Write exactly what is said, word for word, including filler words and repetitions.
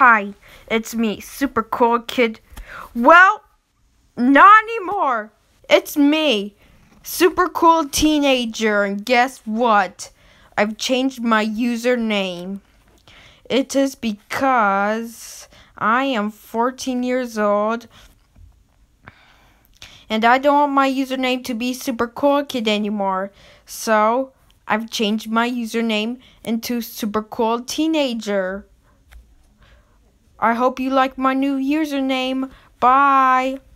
Hi, it's me, Super Cool Kid. Well, not anymore. It's me, Super Cool Teenager, and guess what? I've changed my username. It is because I am fourteen years old, and I don't want my username to be Super Cool Kid anymore. So, I've changed my username into Super Cool Teenager. I hope you like my new username. Bye.